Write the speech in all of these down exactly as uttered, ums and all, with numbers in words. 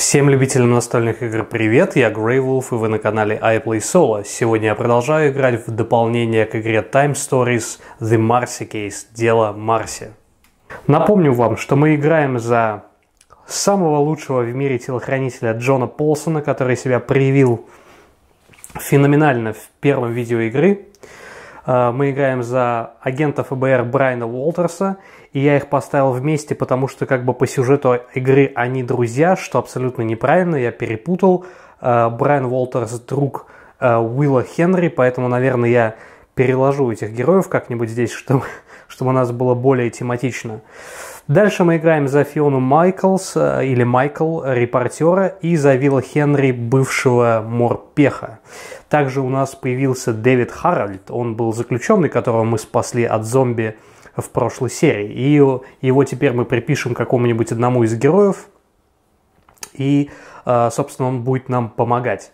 Всем любителям настольных игр привет, я Greywolf и вы на канале iPlaySolo. Сегодня я продолжаю играть в дополнение к игре Time Stories The Marcy Case, дело Марси. Напомню вам, что мы играем за самого лучшего в мире телохранителя Джона Полсона, который себя проявил феноменально в первом видео игры. Мы играем за агента эф бэ эр Брайана Уолтерса, и я их поставил вместе, потому что как бы по сюжету игры они друзья, что абсолютно неправильно, я перепутал. Брайан Уолтерс друг Уилла Хенри, поэтому, наверное, я переложу этих героев как-нибудь здесь, чтобы, чтобы у нас было более тематично. Дальше мы играем за Фиону Майклс, или Майкл, репортера, и за Уилла Хенри, бывшего морпеха. Также у нас появился Дэвид Харальд, он был заключенный, которого мы спасли от зомби в прошлой серии. И его теперь мы припишем какому-нибудь одному из героев, и, собственно, он будет нам помогать.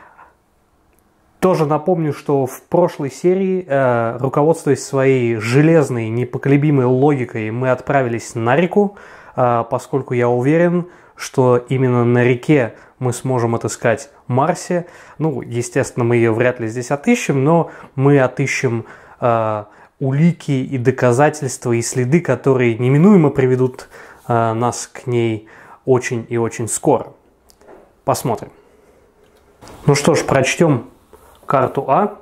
Тоже напомню, что в прошлой серии, руководствуясь своей железной, непоколебимой логикой, мы отправились на реку, поскольку я уверен, что именно на реке мы сможем отыскать Марси. Ну, естественно, мы ее вряд ли здесь отыщем, но мы отыщем э, улики и доказательства, и следы, которые неминуемо приведут э, нас к ней очень и очень скоро. Посмотрим. Ну что ж, прочтем карту А.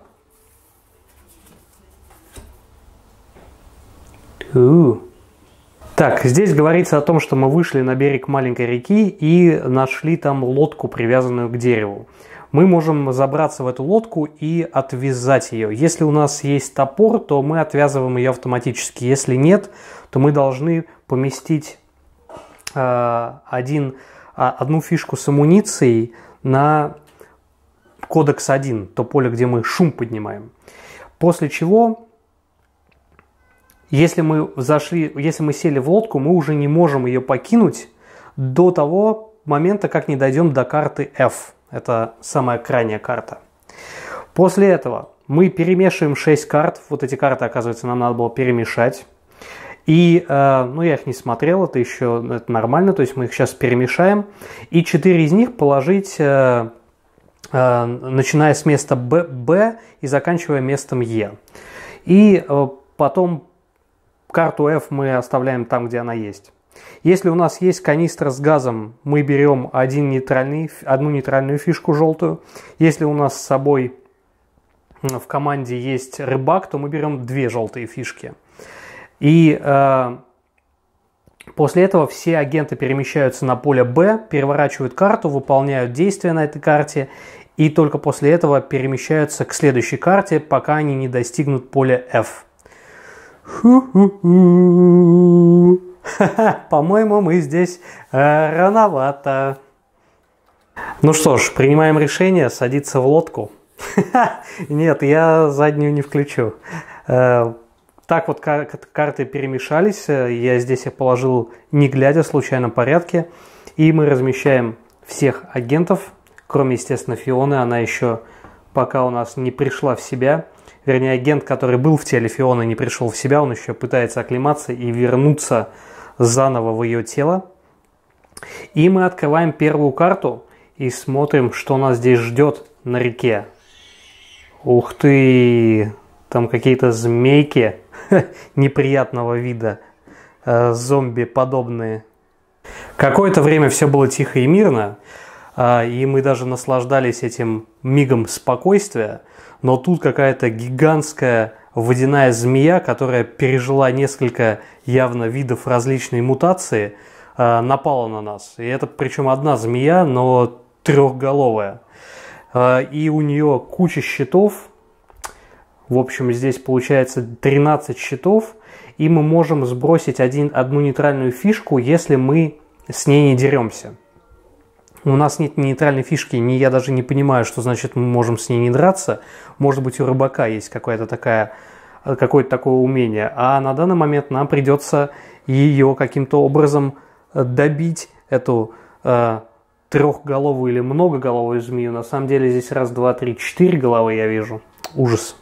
У-у-у. Так, здесь говорится о том, что мы вышли на берег маленькой реки и нашли там лодку, привязанную к дереву. Мы можем забраться в эту лодку и отвязать ее. Если у нас есть топор, то мы отвязываем ее автоматически. Если нет, то мы должны поместить э, один, одну фишку с амуницией на кодекс один, то поле, где мы шум поднимаем. После чего... Если мы зашли, если мы сели в лодку, мы уже не можем ее покинуть до того момента, как не дойдем до карты F. Это самая крайняя карта. После этого мы перемешиваем шесть карт. Вот эти карты, оказывается, нам надо было перемешать. И, э, ну, я их не смотрел, это еще это нормально, то есть мы их сейчас перемешаем. И четыре из них положить, э, э, начиная с места B, B и заканчивая местом E. И э, потом... Карту F мы оставляем там, где она есть. Если у нас есть канистра с газом, мы берем один нейтральный, одну нейтральную фишку желтую. Если у нас с собой в команде есть рыбак, то мы берем две желтые фишки. И э, после этого все агенты перемещаются на поле Б, переворачивают карту, выполняют действия на этой карте. И только после этого перемещаются к следующей карте, пока они не достигнут поля F. Ху-ху-ху. По-моему, мы здесь э, рановато. Ну что ж, принимаем решение садиться в лодку. Нет, я заднюю не включу. Э, так вот кар карты перемешались. Я здесь их положил не глядя, в случайном порядке. И мы размещаем всех агентов, кроме, естественно, Фионы. Она еще пока у нас не пришла в себя. Вернее, агент, который был в теле Фионы, не пришел в себя, он еще пытается оклематься и вернуться заново в ее тело. И мы открываем первую карту и смотрим, что нас здесь ждет на реке. Ух ты! Там какие-то змейки неприятного вида, зомби-подобные. Какое-то время все было тихо и мирно, и мы даже наслаждались этим мигом спокойствия. Но тут какая-то гигантская водяная змея, которая пережила несколько явно видов различной мутации, напала на нас. И это причем одна змея, но трехголовая. И у нее куча щитов. В общем, здесь получается тринадцать щитов. И мы можем сбросить один, одну нейтральную фишку, если мы с ней не деремся. У нас нет нейтральной фишки, не, я даже не понимаю, что значит мы можем с ней не драться. Может быть, у рыбака есть какое-то такое, какое-то такое умение. А на данный момент нам придется ее каким-то образом добить, эту э, трехголовую или многоголовую змею. На самом деле здесь раз, два, три, четыре головы я вижу. Ужас.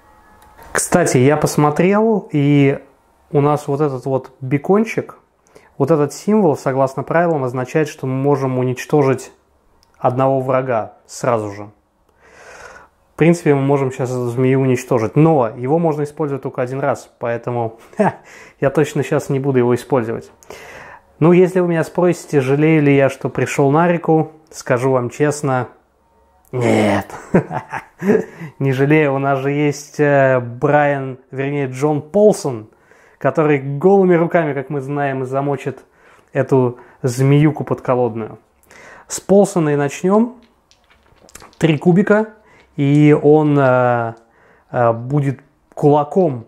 Кстати, я посмотрел, и у нас вот этот вот бекончик, Вот этот символ, согласно правилам, означает, что мы можем уничтожить одного врага сразу же. В принципе, мы можем сейчас эту змею уничтожить, но его можно использовать только один раз, поэтому ха, я точно сейчас не буду его использовать. Ну, если вы меня спросите, жалею ли я, что пришел на реку, скажу вам честно, нет. Не жалею, у нас же есть Брайан, вернее Джон Полсон, который голыми руками, как мы знаем, замочит эту змеюку подколодную. С Полсона и начнем. Три кубика. И он э, э, будет кулаком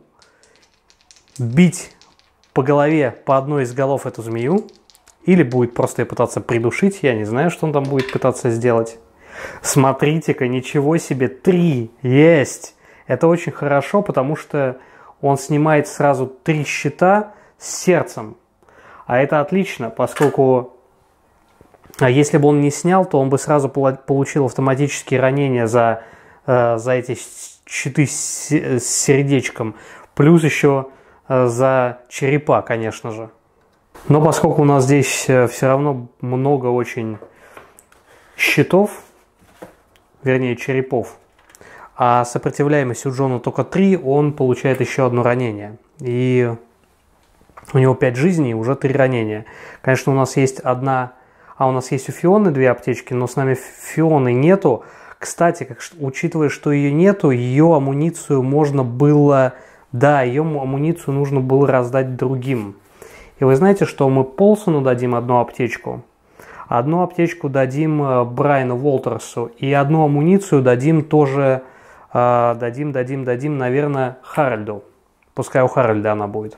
бить по голове, по одной из голов эту змею. Или будет просто ее пытаться придушить. Я не знаю, что он там будет пытаться сделать. Смотрите-ка, ничего себе, три есть. Это очень хорошо, потому что он снимает сразу три щита с сердцем. А это отлично, поскольку если бы он не снял, то он бы сразу получил автоматические ранения за... за эти щиты с сердечком, плюс еще за черепа, конечно же. Но поскольку у нас здесь все равно много очень щитов, вернее черепов, а сопротивляемость у Джона только три, он получает еще одно ранение. И у него пять жизней, уже три ранения. Конечно, у нас есть одна... А у нас есть у Фионы две аптечки, но с нами Фионы нету. Кстати, как, учитывая, что ее нету, ее амуницию можно было... Да, ее амуницию нужно было раздать другим. И вы знаете, что мы Полсону дадим одну аптечку, одну аптечку дадим Брайану Уолтерсу, и одну амуницию дадим тоже... Э, дадим, дадим, дадим, наверное, Харальду. Пускай у Харальда она будет.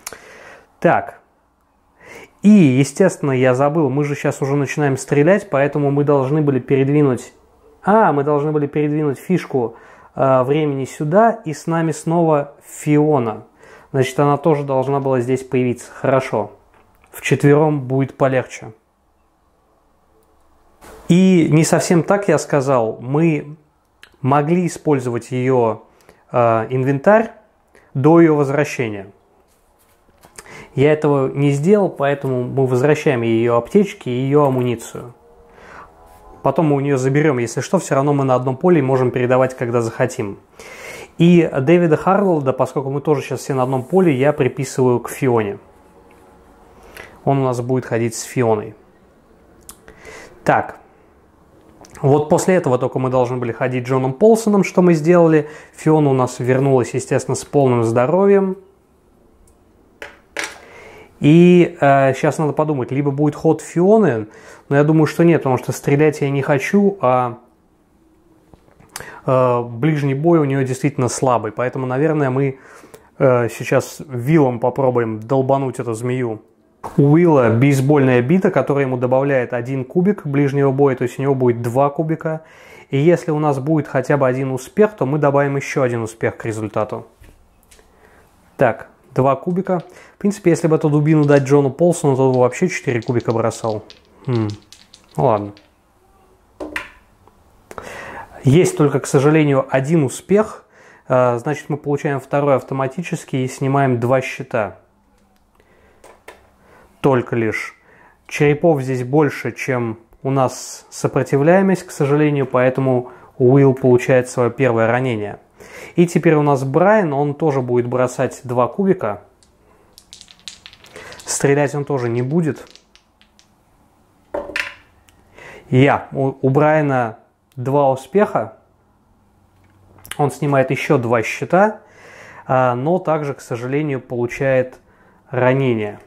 Так. И, естественно, я забыл, мы же сейчас уже начинаем стрелять, поэтому мы должны были передвинуть... А, мы должны были передвинуть фишку э, времени сюда, и с нами снова Фиона. Значит, она тоже должна была здесь появиться. Хорошо. Вчетвером будет полегче. И не совсем так я сказал. Мы могли использовать ее э, инвентарь до ее возвращения. Я этого не сделал, поэтому мы возвращаем ее аптечки и ее амуницию. Потом мы у нее заберем, если что, все равно мы на одном поле можем передавать, когда захотим. И Дэвида Харлоуда, поскольку мы тоже сейчас все на одном поле, я приписываю к Фионе. Он у нас будет ходить с Фионой. Так. Вот после этого только мы должны были ходить Джоном Полсоном, что мы сделали. Фиона у нас вернулась, естественно, с полным здоровьем. И э, сейчас надо подумать, либо будет ход Фионы, но я думаю, что нет, потому что стрелять я не хочу, а э, ближний бой у нее действительно слабый. Поэтому, наверное, мы э, сейчас Уиллом попробуем долбануть эту змею. У Уилла бейсбольная бита, которая ему добавляет один кубик ближнего боя, то есть у него будет два кубика. И если у нас будет хотя бы один успех, то мы добавим еще один успех к результату. Так. Два кубика. В принципе, если бы эту дубину дать Джону Полсону, то он вообще четыре кубика бросал. Хм. Ну ладно. Есть только, к сожалению, один успех. Значит, мы получаем второй автоматически и снимаем два щита. Только лишь. Черепов здесь больше, чем у нас сопротивляемость, к сожалению, поэтому Уилл получает свое первое ранение. И теперь у нас Брайан, он тоже будет бросать два кубика. Стрелять он тоже не будет. Я. У, у Брайана два успеха. Он снимает еще два щита, но также, к сожалению, получает ранение.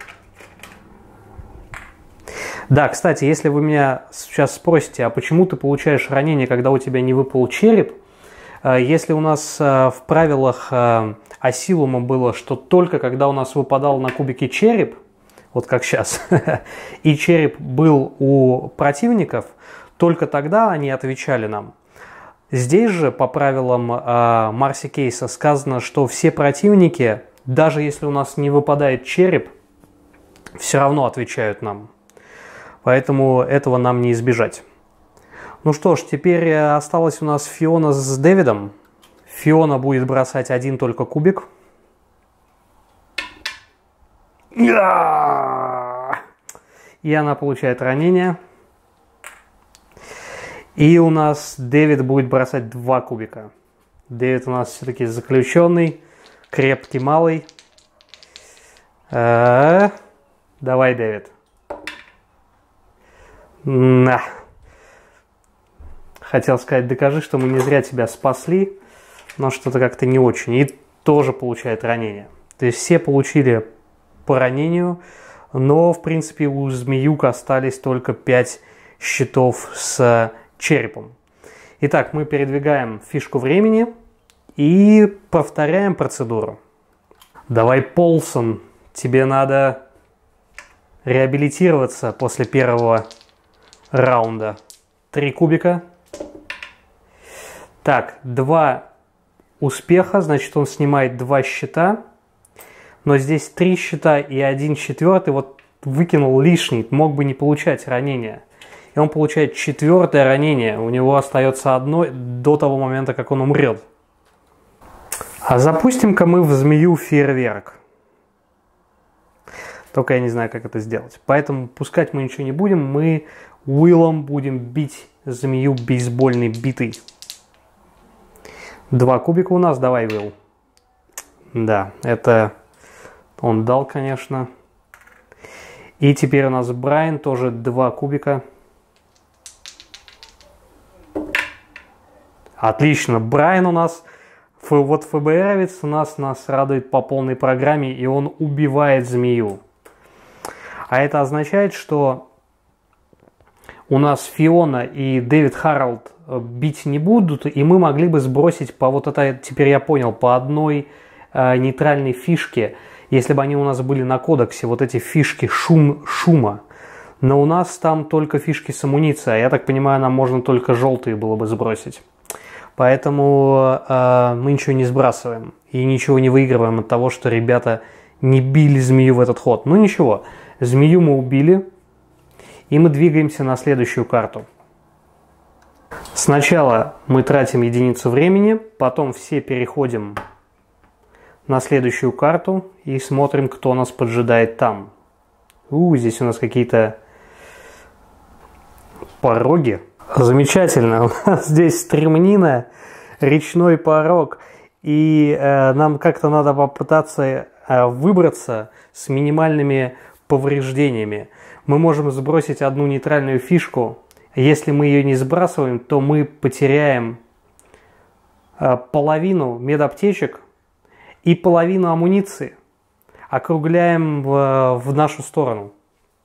Да, кстати, если вы меня сейчас спросите, а почему ты получаешь ранение, когда у тебя не выпал череп? Если у нас в правилах Асилума было, что только когда у нас выпадал на кубике череп, вот как сейчас, и череп был у противников, только тогда они отвечали нам. Здесь же по правилам Марси Кейса сказано, что все противники, даже если у нас не выпадает череп, все равно отвечают нам. Поэтому этого нам не избежать. Ну что ж, теперь осталась у нас Фиона с Дэвидом. Фиона будет бросать один только кубик. и она получает ранение. И у нас Дэвид будет бросать два кубика. Дэвид у нас все-таки заключенный, крепкий малый. А-а-а. Давай, Дэвид. На. Хотел сказать, докажи, что мы не зря тебя спасли, но что-то как-то не очень. И тоже получает ранение. То есть все получили по ранению, но, в принципе, у змеюк остались только пять щитов с черепом. Итак, мы передвигаем фишку времени и повторяем процедуру. Давай, Полсон, тебе надо реабилитироваться после первого раунда. Три кубика. Так, два успеха, значит, он снимает два щита. Но здесь три щита и один четвертый, вот выкинул лишний, мог бы не получать ранения. И он получает четвертое ранение, у него остается одно до того момента, как он умрет. А запустим-ка мы в змею фейерверк. Только я не знаю, как это сделать. Поэтому пускать мы ничего не будем, мы Уиллом будем бить змею бейсбольной битой. Два кубика у нас, давай, Уилл. Да, это он дал, конечно. И теперь у нас Брайан, тоже два кубика. Отлично, Брайан у нас, вот ФБРовец у нас нас радует по полной программе, и он убивает змею. А это означает, что у нас Фиона и Дэвид Харролд бить не будут, и мы могли бы сбросить по вот это, теперь я понял, по одной э, нейтральной фишке, если бы они у нас были на кодексе, вот эти фишки шум, шума. Но у нас там только фишки с амуницией, а я так понимаю, нам можно только желтые было бы сбросить. Поэтому э, мы ничего не сбрасываем и ничего не выигрываем от того, что ребята не били змею в этот ход. Ну ничего, змею мы убили, и мы двигаемся на следующую карту. Сначала мы тратим единицу времени, потом все переходим на следующую карту и смотрим, кто нас поджидает там. У, здесь у нас какие-то пороги. Замечательно, у нас здесь стремнина, речной порог, и э, нам как-то надо попытаться э, выбраться с минимальными повреждениями. Мы можем сбросить одну нейтральную фишку. Если мы ее не сбрасываем, то мы потеряем э, половину медаптечек и половину амуниции. Округляем в, в нашу сторону.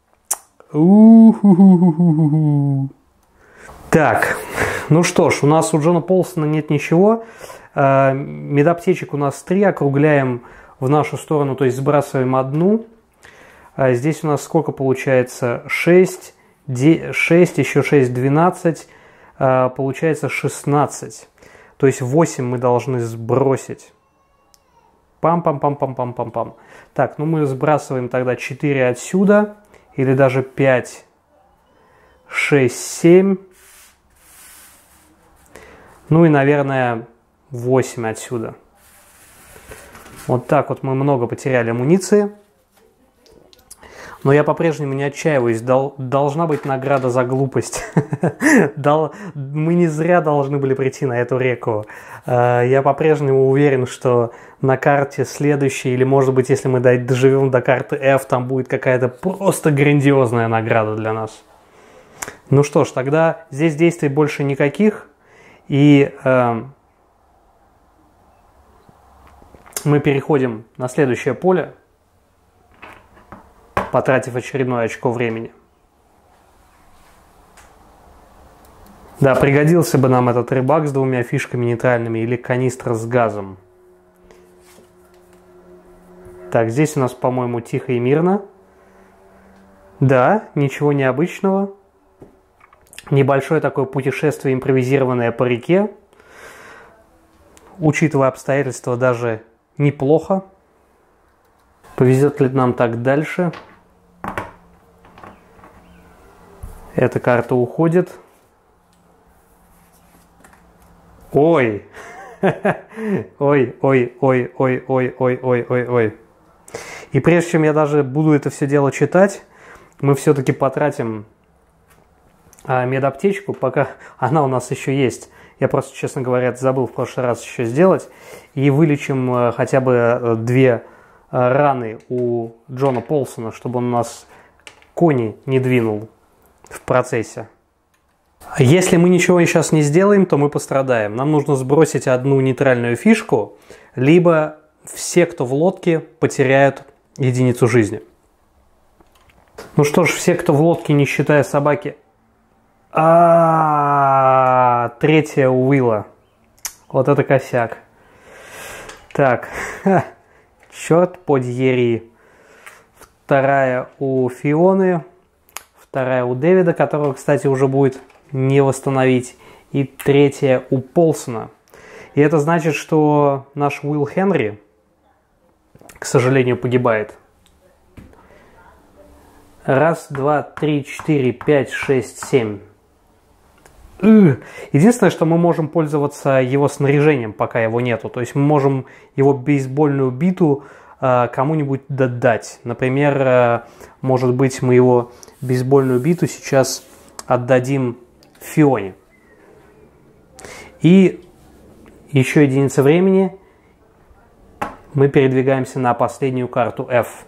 У-ху-ху-ху-ху-ху. Так, ну что ж, у нас у Джона Полсона нет ничего. Э, медаптечек у нас три, округляем в нашу сторону, то есть сбрасываем одну. А здесь у нас сколько получается? шесть, шесть, еще шесть, двенадцать, э, получается шестнадцать. То есть восемь мы должны сбросить. Пам-пам-пам-пам-пам-пам-пам. Так, ну мы сбрасываем тогда четыре отсюда, или даже пять, шесть, семь. Ну и, наверное, восемь отсюда. Вот так вот мы много потеряли амуниции. Но я по-прежнему не отчаиваюсь. Дол- должна быть награда за глупость. Мы не зря должны были прийти на эту реку. Я по-прежнему уверен, что на карте следующей, или, может быть, если мы доживем до карты F, там будет какая-то просто грандиозная награда для нас. Ну что ж, тогда здесь действий больше никаких. И э, мы переходим на следующее поле, потратив очередное очко времени. Да, пригодился бы нам этот рыбак с двумя фишками нейтральными или канистра с газом. Так, здесь у нас, по-моему, тихо и мирно. Да, ничего необычного. Небольшое такое путешествие импровизированное по реке. Учитывая обстоятельства, даже неплохо. Повезет ли нам так дальше? Эта карта уходит. Ой! Ой, ой, ой, ой, ой, ой, ой, ой, ой. И прежде чем я даже буду это все дело читать, мы все-таки потратим а, медаптечку, пока она у нас еще есть. Я просто, честно говоря, забыл в прошлый раз еще сделать. И вылечим а, хотя бы две а, раны у Джона Полсона, чтобы он у нас кони не двинул в процессе. Если мы ничего сейчас не сделаем, то мы пострадаем. Нам нужно сбросить одну нейтральную фишку, либо все, кто в лодке, потеряют единицу жизни. Ну что ж, все, кто в лодке, не считая собаки. А, третья у Уилла. Вот это косяк. Так, черт подери. Вторая у Фионы. Вторая у Дэвида, которого, кстати, уже будет не восстановить. И третья у Полсона. И это значит, что наш Уилл Хенри, к сожалению, погибает. Раз, два, три, четыре, пять, шесть, семь. Единственное, что мы можем пользоваться его снаряжением, пока его нету. То есть мы можем его бейсбольную биту э, кому-нибудь дать. Например, э, может быть, мы его бейсбольную биту сейчас отдадим Фионе. И еще единица времени. Мы передвигаемся на последнюю карту F.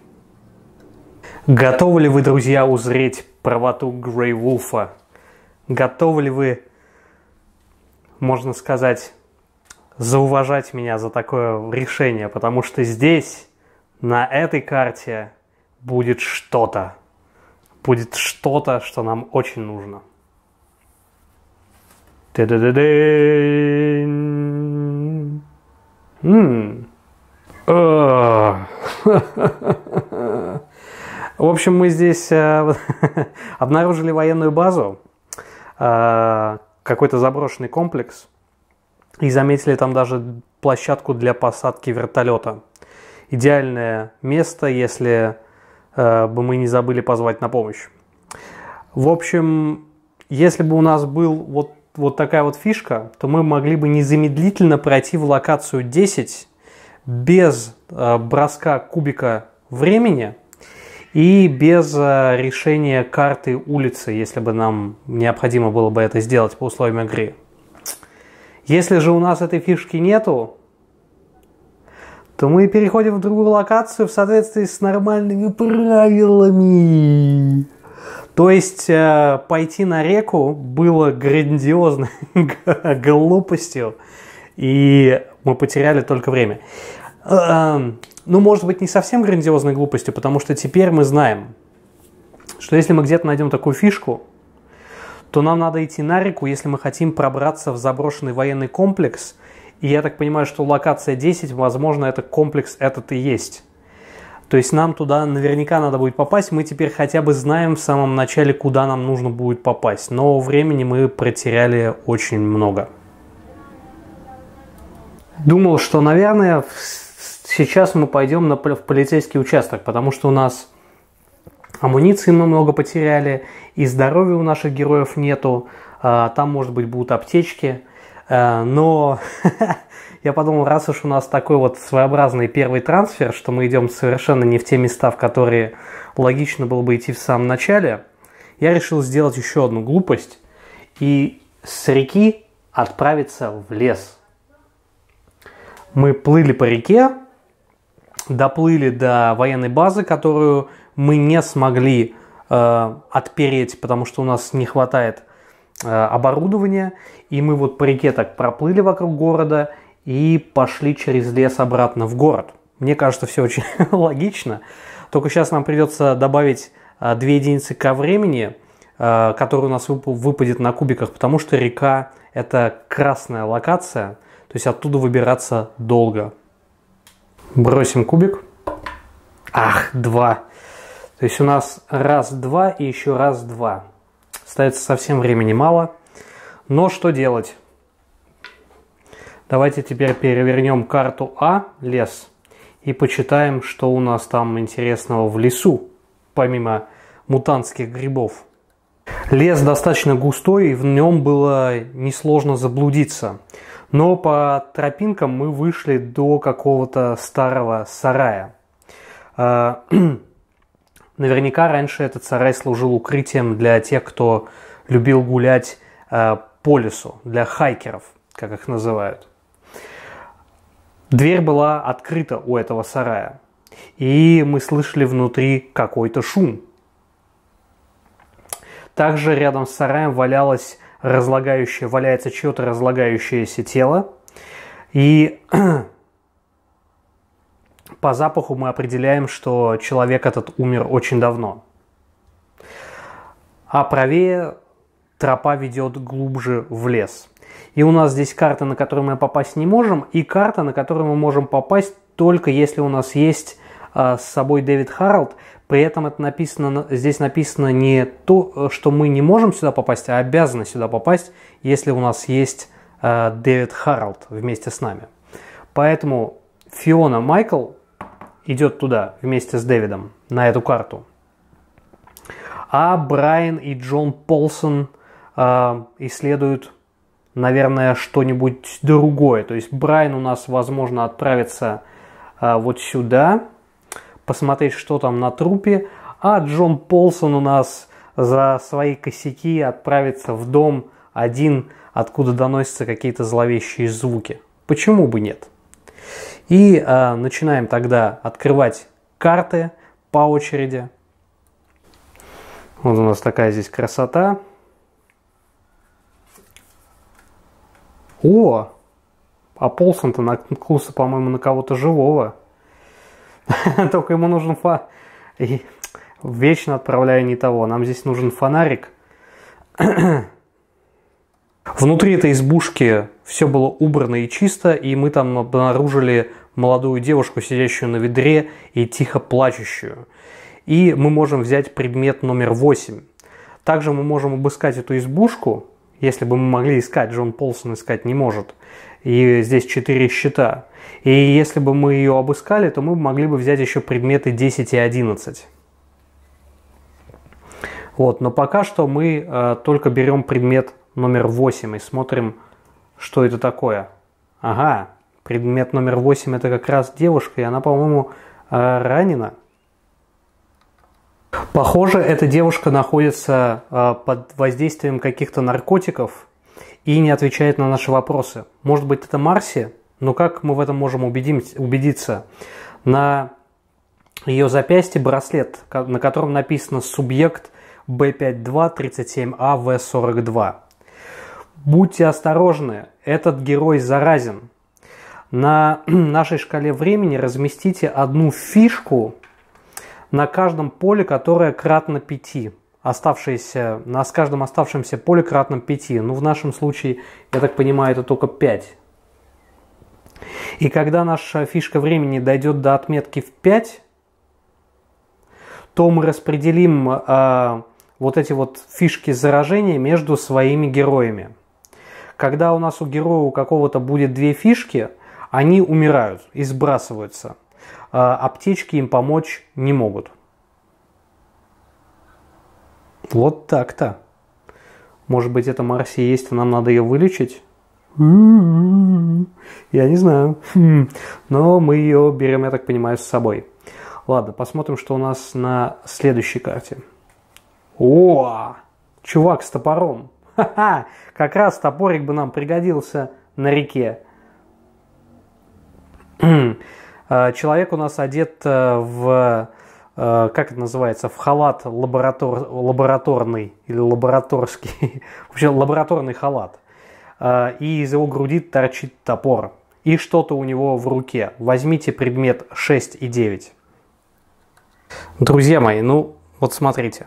Готовы ли вы, друзья, узреть правоту Грейвулфа? Готовы ли вы, можно сказать, зауважать меня за такое решение? Потому что здесь, на этой карте, будет что-то. Будет что-то, что нам очень нужно. М-м. В общем, мы здесь э, обнаружили военную базу, э, какой-то заброшенный комплекс, и заметили там даже площадку для посадки вертолета. Идеальное место, если э, бы мы не забыли позвать на помощь. В общем, если бы у нас был вот, вот такая вот фишка, то мы могли бы незамедлительно пройти в локацию десять без э, броска кубика времени и без э, решения карты улицы, если бы нам необходимо было бы это сделать по условиям игры. Если же у нас этой фишки нету, то мы переходим в другую локацию в соответствии с нормальными правилами. То есть э, пойти на реку было грандиозной глупостью, и мы потеряли только время. Э, ну, может быть, не совсем грандиозной глупостью, потому что теперь мы знаем, что если мы где-то найдем такую фишку, то нам надо идти на реку, если мы хотим пробраться в заброшенный военный комплекс. И я так понимаю, что локация десять, возможно, это комплекс этот и есть. То есть нам туда наверняка надо будет попасть. Мы теперь хотя бы знаем в самом начале, куда нам нужно будет попасть. Но времени мы потеряли очень много. Думал, что, наверное, сейчас мы пойдем на, в полицейский участок, потому что у нас амуниции мы много потеряли, и здоровья у наших героев нету. Там, может быть, будут аптечки. Но я подумал, раз уж у нас такой вот своеобразный первый трансфер, что мы идем совершенно не в те места, в которые логично было бы идти в самом начале, я решил сделать еще одну глупость и с реки отправиться в лес. Мы плыли по реке, доплыли до военной базы, которую мы не смогли э, отпереть, потому что у нас не хватает э, оборудования. И мы вот по реке так проплыли вокруг города и пошли через лес обратно в город. Мне кажется, все очень логично. Только сейчас нам придется добавить э, две единицы ко времени, э, которые у нас вып- выпадет на кубиках, потому что река – это красная локация, то есть оттуда выбираться долго. Бросим кубик. Ах, два. То есть у нас раз, два и еще раз, два. Остается совсем времени мало. Но что делать? Давайте теперь перевернем карту А, лес, и почитаем, что у нас там интересного в лесу, помимо мутантских грибов. Лес достаточно густой, и в нем было несложно заблудиться. Но по тропинкам мы вышли до какого-то старого сарая. Наверняка раньше этот сарай служил укрытием для тех, кто любил гулять э, по лесу, для хайкеров, как их называют. Дверь была открыта у этого сарая, и мы слышали внутри какой-то шум. Также рядом с сараем валялось разлагающее, валяется чье-то разлагающееся тело, и по запаху мы определяем, что человек этот умер очень давно. А правее тропа ведет глубже в лес. И у нас здесь карта, на которую мы попасть не можем, и карта, на которую мы можем попасть только если у нас есть а, с собой Дэвид Харалд. При этом это написано, здесь написано не то, что мы не можем сюда попасть, а обязаны сюда попасть, если у нас есть а, Дэвид Харалд вместе с нами. Поэтому Фиона Майкл идет туда вместе с Дэвидом на эту карту. А Брайан и Джон Полсон э, исследуют, наверное, что-нибудь другое. То есть Брайан у нас, возможно, отправится э, вот сюда, посмотреть, что там на трупе, а Джон Полсон у нас за свои косяки отправится в дом один, откуда доносятся какие-то зловещие звуки. Почему бы нет? И э, начинаем тогда открывать карты по очереди. Вот у нас такая здесь красота. О! А Полсон-то наткнулся, по-моему, на кого-то живого. Только ему нужен фа... И вечно отправляю не того. Нам здесь нужен фонарик. Внутри этой избушки все было убрано и чисто, и мы там обнаружили молодую девушку, сидящую на ведре и тихо плачущую. И мы можем взять предмет номер восемь. Также мы можем обыскать эту избушку, если бы мы могли искать, Джон Полсон искать не может. И здесь четыре щита. И если бы мы ее обыскали, то мы могли бы взять еще предметы десять и одиннадцать. Вот, но пока что мы э, только берем предмет номер восемь и смотрим, что это такое. Ага, предмет номер восемь это как раз девушка, и она, по-моему, э, ранена. Похоже, эта девушка находится э, под воздействием каких-то наркотиков и не отвечает на наши вопросы. Может быть, это Марси? Но как мы в этом можем убедиться? На ее запястье браслет, на котором написано «Субъект бэ пятьдесят два тридцать семь а вэ сорок два». Будьте осторожны, этот герой заразен. На нашей шкале времени разместите одну фишку на каждом поле, которое кратно пяти. Оставшееся, на с каждом оставшемся поле кратно пяти. Ну, в нашем случае, я так понимаю, это только пять. И когда наша фишка времени дойдет до отметки в пять, то мы распределим э, вот эти вот фишки заражения между своими героями. Когда у нас у героя у какого-то будет две фишки, они умирают и сбрасываются. Э, аптечки им помочь не могут. Вот так-то. Может быть, это Марси есть, и нам надо ее вылечить? Я не знаю. Но мы ее берем, я так понимаю, с собой. Ладно, посмотрим, что у нас на следующей карте. О, чувак с топором. Ха-ха, как раз топорик бы нам пригодился на реке. Человек у нас одет в... как это называется, в халат лаборатор, лабораторный или лабораторский, вообще лабораторный халат. И из его груди торчит топор. И что-то у него в руке. Возьмите предмет шесть и девять. Друзья мои, ну вот смотрите.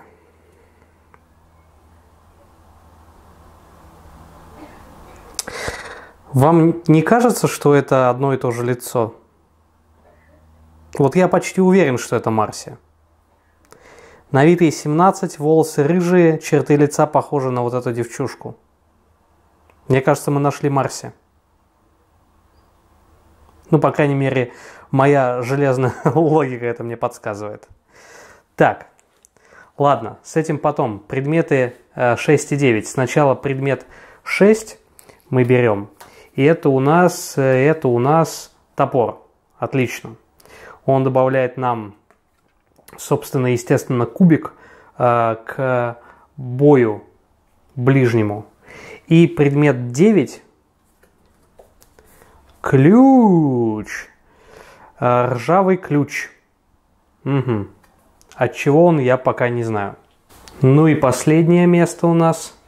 Вам не кажется, что это одно и то же лицо? Вот я почти уверен, что это Марси. На вид ей семнадцать, волосы рыжие, черты лица похожи на вот эту девчушку. Мне кажется, мы нашли Марси. Ну, по крайней мере, моя железная логика это мне подсказывает. Так, ладно, с этим потом. Предметы шесть и девять. Сначала предмет шесть мы берем. И это у нас, это у нас топор. Отлично. Он добавляет нам собственно, естественно, кубик э, к бою ближнему. И предмет девять. Ключ. Э, ржавый ключ. Угу. От чего он, я пока не знаю. Ну и последнее место у нас.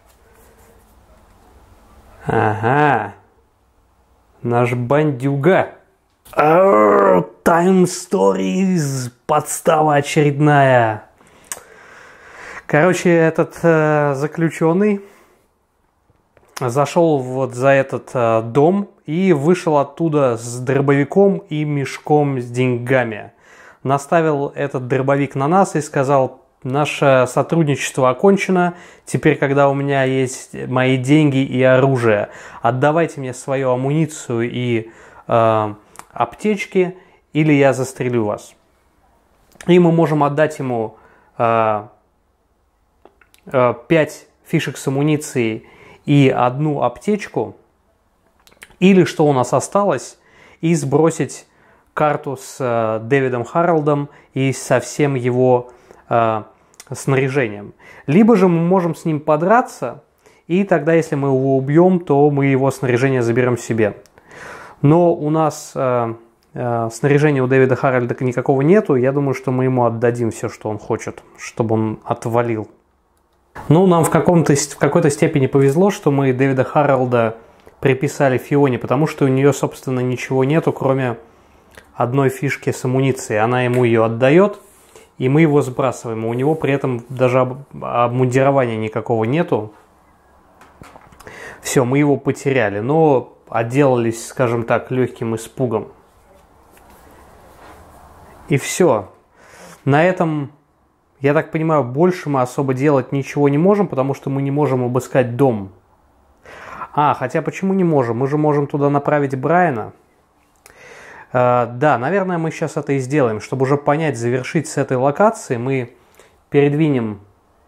Ага. Наш бандюга. Time Stories. Подстава очередная. Короче, этот э, заключенный зашел вот за этот э, дом и вышел оттуда с дробовиком и мешком с деньгами. Наставил этот дробовик на нас и сказал: наше сотрудничество окончено, теперь, когда у меня есть мои деньги и оружие, отдавайте мне свою амуницию и э, аптечки, или я застрелю вас. И мы можем отдать ему э, э, пять фишек с амуницией и одну аптечку, или что у нас осталось, и сбросить карту с э, Дэвидом Харолдом и со всем его э, снаряжением. Либо же мы можем с ним подраться, и тогда, если мы его убьем, то мы его снаряжение заберем себе. Но у нас э, э, снаряжения у Дэвида Харолда никакого нету, я думаю, что мы ему отдадим все, что он хочет, чтобы он отвалил. Ну, нам в, каком-то, в какой-то степени повезло, что мы Дэвида Харолда приписали Фионе, потому что у нее, собственно, ничего нету, кроме одной фишки с амуницией. Она ему ее отдает, и мы его сбрасываем. У него при этом даже обмундирования никакого нету. Все, мы его потеряли, но отделались, скажем так, легким испугом. И все. На этом, я так понимаю, больше мы особо делать ничего не можем, потому что мы не можем обыскать дом. А, хотя почему не можем? Мы же можем туда направить Брайана. Uh, да, наверное, мы сейчас это и сделаем. Чтобы уже понять, завершить с этой локации, мы передвинем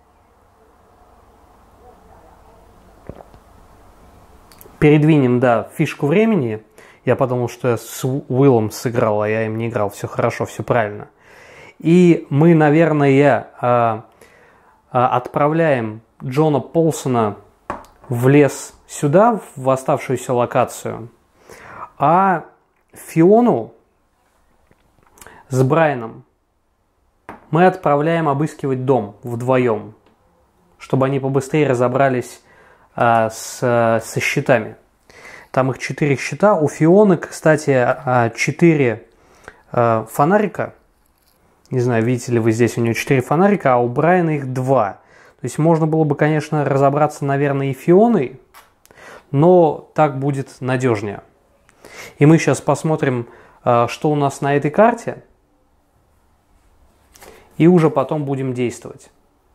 передвинем, да, фишку времени. Я подумал, что я с Уиллом сыграл, а я им не играл. Все хорошо, все правильно. И мы, наверное, uh, uh, отправляем Джона Полсона в лес сюда, в оставшуюся локацию. А Фиону с Брайаном мы отправляем обыскивать дом вдвоем, чтобы они побыстрее разобрались а, с, со щитами. Там их четыре щита. У Фионы, кстати, четыре а, фонарика. Не знаю, видите ли вы здесь, у нее четыре фонарика, а у Брайана их два. То есть можно было бы, конечно, разобраться, наверное, и Фионой, но так будет надежнее. И мы сейчас посмотрим, что у нас на этой карте, и уже потом будем действовать.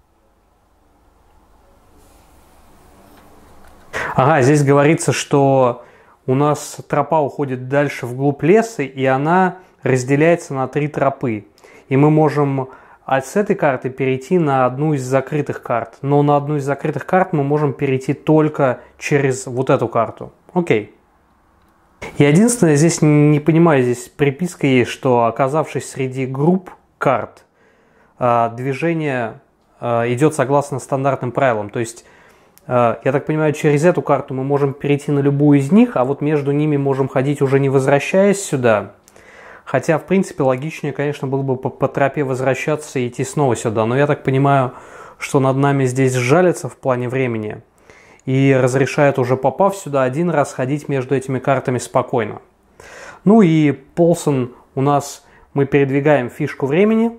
Ага, здесь говорится, что у нас тропа уходит дальше вглубь леса, и она разделяется на три тропы. И мы можем с этой карты перейти на одну из закрытых карт. Но на одну из закрытых карт мы можем перейти только через вот эту карту. Окей. Я единственное здесь не понимаю, здесь приписка есть, что, оказавшись среди групп карт, движение идет согласно стандартным правилам. То есть, я так понимаю, через эту карту мы можем перейти на любую из них, а вот между ними можем ходить, уже не возвращаясь сюда. Хотя, в принципе, логичнее, конечно, было бы по, по тропе возвращаться и идти снова сюда. Но я так понимаю, что над нами здесь сжалится в плане времени и разрешает, уже попав сюда один раз, ходить между этими картами спокойно. Ну и Полсон у нас, мы передвигаем фишку времени.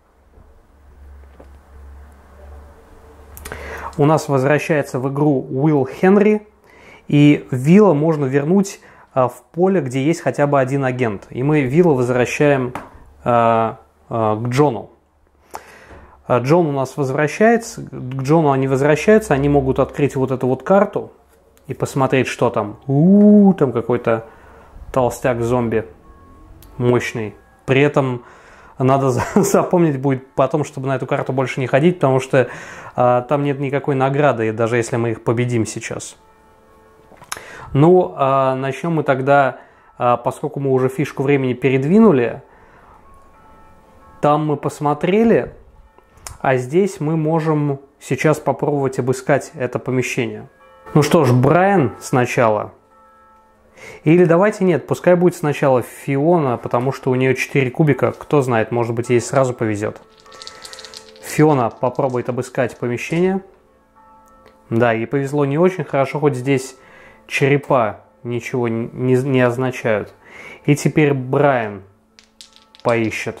У нас возвращается в игру Уилл Хенри, и Вилла можно вернуть в поле, где есть хотя бы один агент. И мы Вилла возвращаем э, э, к Джону. Джон у нас возвращается, к Джону они возвращаются, они могут открыть вот эту вот карту и посмотреть, что там. У-у-у, там какой-то толстяк-зомби мощный. При этом надо запомнить будет потом, чтобы на эту карту больше не ходить, потому что а, там нет никакой награды, даже если мы их победим сейчас. Ну, а, начнем мы тогда, а, поскольку мы уже фишку времени передвинули. Там мы посмотрели, а здесь мы можем сейчас попробовать обыскать это помещение. Ну что ж, Брайан сначала. Или давайте нет, пускай будет сначала Фиона, потому что у нее четыре кубика. Кто знает, может быть, ей сразу повезет. Фиона попробует обыскать помещение. Да, ей повезло не очень хорошо, хоть здесь черепа ничего не, не означают. И теперь Брайан поищет.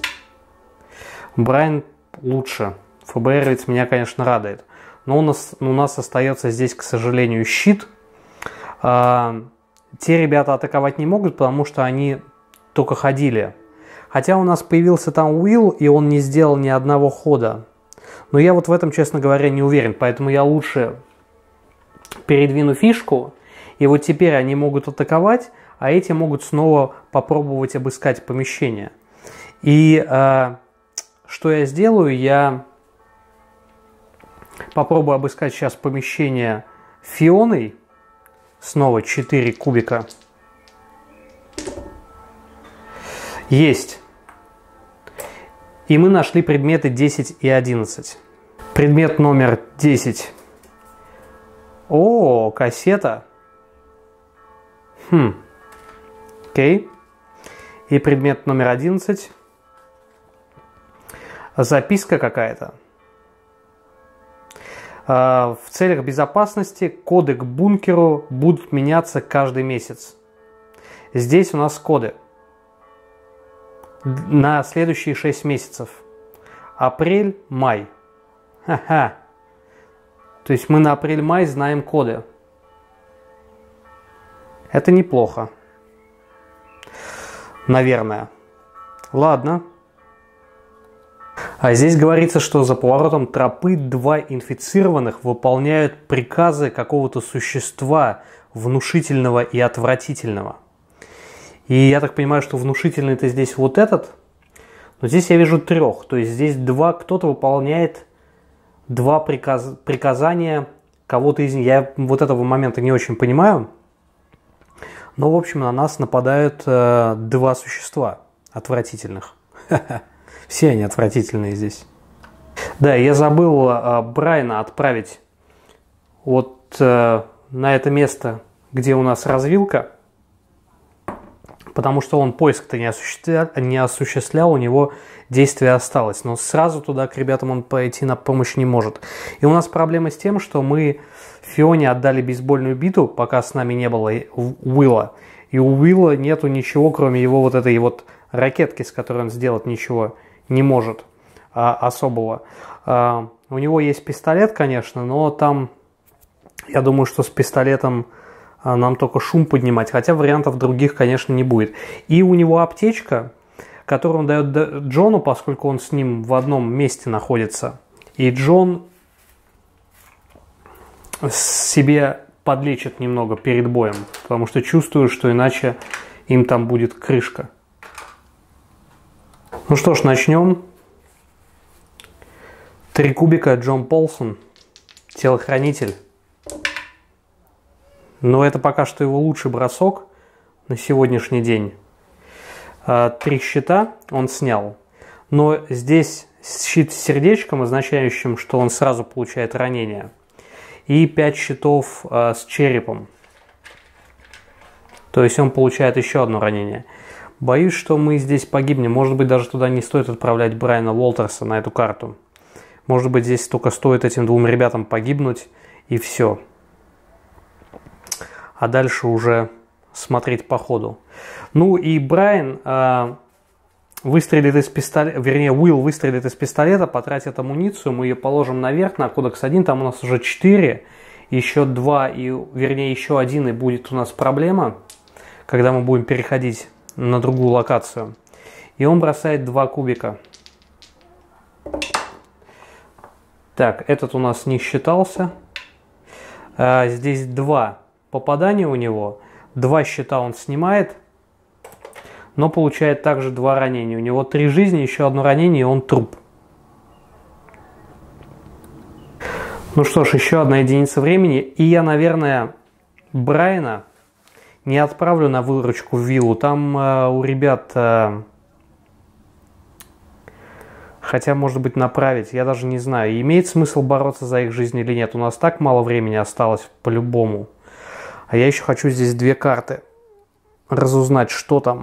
Брайан лучше. ФБРовец меня, конечно, радует. Но у нас, у нас остается здесь, к сожалению, щит. А, те ребята атаковать не могут, потому что они только ходили. Хотя у нас появился там Уилл, и он не сделал ни одного хода. Но я вот в этом, честно говоря, не уверен. Поэтому я лучше передвину фишку. И вот теперь они могут атаковать, а эти могут снова попробовать обыскать помещение. И а, что я сделаю? Я попробую обыскать сейчас помещение Фионой. Снова четыре кубика. Есть. И мы нашли предметы десять и одиннадцать. Предмет номер десять. О, кассета. Хм. Окей. И предмет номер одиннадцать. Записка какая-то. В целях безопасности коды к бункеру будут меняться каждый месяц. Здесь у нас коды на следующие шесть месяцев. Апрель, май. Ха-ха. То есть мы на апрель-май знаем коды. Это неплохо. Наверное. Ладно. А здесь говорится, что за поворотом тропы два инфицированных выполняют приказы какого-то существа внушительного и отвратительного. И я так понимаю, что внушительный-то здесь вот этот. Но здесь я вижу трех. То есть здесь два, кто-то выполняет два приказ, приказания кого-то из них. Я вот этого момента не очень понимаю. Но, в общем, на нас нападают э, два существа отвратительных. Все они отвратительные здесь. Да, я забыл э, Брайана отправить вот э, на это место, где у нас развилка. Потому что он поиск-то не осуществлял, не осуществлял, у него действие осталось. Но сразу туда к ребятам он пойти на помощь не может. И у нас проблема с тем, что мы Фионе отдали бейсбольную биту, пока с нами не было Уилла. И у Уилла нету ничего, кроме его вот этой вот ракетки, с которой он сделать ничего не может а, особого. А, у него есть пистолет, конечно, но там, я думаю, что с пистолетом а, нам только шум поднимать, хотя вариантов других, конечно, не будет. И у него аптечка, которую он дает Джону, поскольку он с ним в одном месте находится. И Джон себе подлечит немного перед боем, потому что чувствую, что иначе им там будет крышка. Ну что ж, начнем. Три кубика, Джон Полсон, телохранитель. Но это пока что его лучший бросок на сегодняшний день. Три щита он снял. Но здесь щит с сердечком, означающим, что он сразу получает ранение. И пять щитов с черепом. То есть он получает еще одно ранение. Боюсь, что мы здесь погибнем. Может быть, даже туда не стоит отправлять Брайана Уолтерса на эту карту. Может быть, здесь только стоит этим двум ребятам погибнуть, и все. А дальше уже смотреть по ходу. Ну и Брайан э, выстрелит из пистолета, вернее, Уилл выстрелит из пистолета, потратит амуницию, мы ее положим наверх на кодекс один, там у нас уже четыре, еще два, и, вернее, еще один, и будет у нас проблема, когда мы будем переходить на другую локацию. И он бросает два кубика. Так, этот у нас не считался. А, здесь два попадания у него. Два щита он снимает, но получает также два ранения. У него три жизни, еще одно ранение, и он труп. Ну что ж, еще одна единица времени. И я, наверное, Брайана не отправлю на выручку в виллу. Там э, у ребят э, Хотя, может быть, направить, я даже не знаю. Имеет смысл бороться за их жизнь или нет? У нас так мало времени осталось по-любому. А я еще хочу здесь две карты разузнать, что там.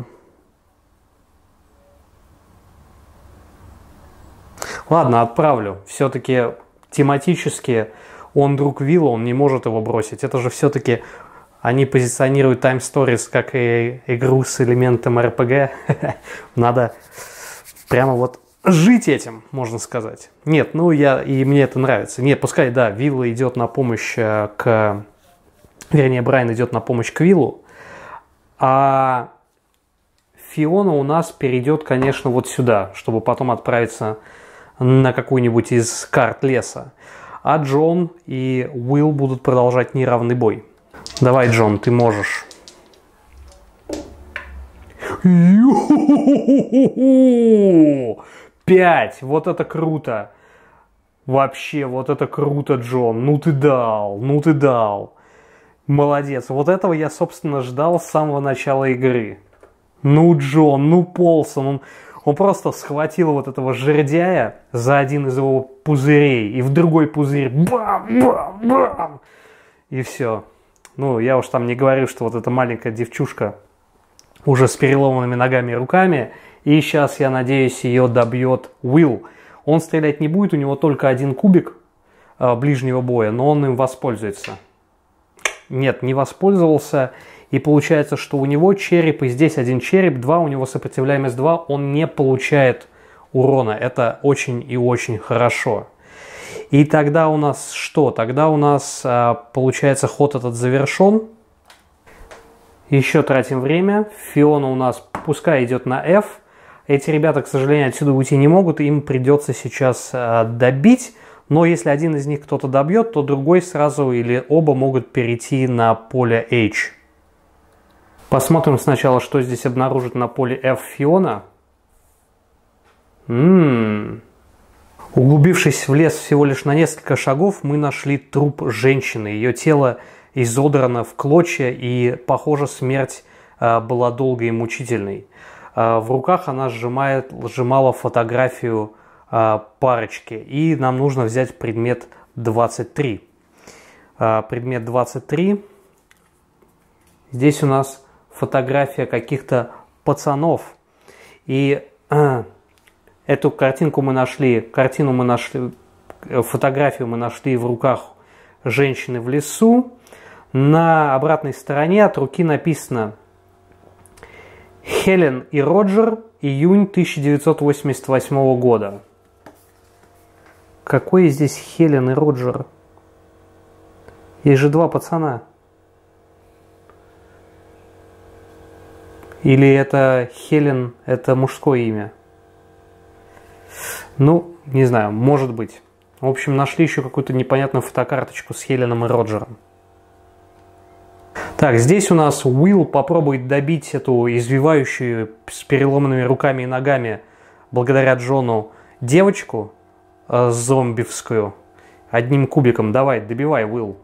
Ладно, отправлю. Все-таки тематически он друг Вилла, он не может его бросить. Это же все-таки они позиционируют Time Stories как и игру с элементом эр пи джи. Надо прямо вот жить этим, можно сказать. Нет, ну я и мне это нравится. Нет, пускай, да, Вилла идет на помощь к... Вернее, Брайан идет на помощь к Виллу. А Фиона у нас перейдет, конечно, вот сюда, чтобы потом отправиться на какую-нибудь из карт леса. А Джон и Уилл будут продолжать неравный бой. Давай, Джон, ты можешь. Пять! Вот это круто! Вообще, вот это круто, Джон. Ну ты дал, ну ты дал. Молодец. Вот этого я, собственно, ждал с самого начала игры. Ну, Джон, ну, Полсон, он, он просто схватил вот этого жердяя за один из его пузырей, и в другой пузырь бам-бам-бам, и все. Ну, я уж там не говорю, что вот эта маленькая девчушка уже с переломанными ногами и руками, и сейчас, я надеюсь, ее добьет Уилл. Он стрелять не будет, у него только один кубик э, ближнего боя, но он им воспользуется. Нет, не воспользовался. И получается, что у него череп, и здесь один череп, два, у него сопротивляемость два, он не получает урона. Это очень и очень хорошо. И тогда у нас что? Тогда у нас, получается, ход этот завершен. Еще тратим время. Фиона у нас пускай идет на F. Эти ребята, к сожалению, отсюда уйти не могут, им придется сейчас добить. Но если один из них кто-то добьет, то другой сразу или оба могут перейти на поле H. Посмотрим сначала, что здесь обнаружит на поле F Фиона. М-м-м. Углубившись в лес всего лишь на несколько шагов, мы нашли труп женщины. Ее тело изодрано в клочья, и, похоже, смерть а, была долгой и мучительной. А, в руках она сжимает, сжимала фотографию парочки, и нам нужно взять предмет двадцать три. Предмет двадцать три. Здесь у нас фотография каких-то пацанов. И э, эту картинку мы нашли, картину мы нашли, фотографию мы нашли в руках женщины в лесу. На обратной стороне от руки написано «Хелен и Роджер, июнь тысяча девятьсот восемьдесят восьмого года». Какой здесь Хелен и Роджер? Есть же два пацана. Или это Хелен, это мужское имя? Ну, не знаю, может быть. В общем, нашли еще какую-то непонятную фотокарточку с Хеленом и Роджером. Так, здесь у нас Уилл попробует добить эту извивающую с переломанными руками и ногами благодаря Джону девочку э, зомбивскую одним кубиком. Давай, добивай, Уилл.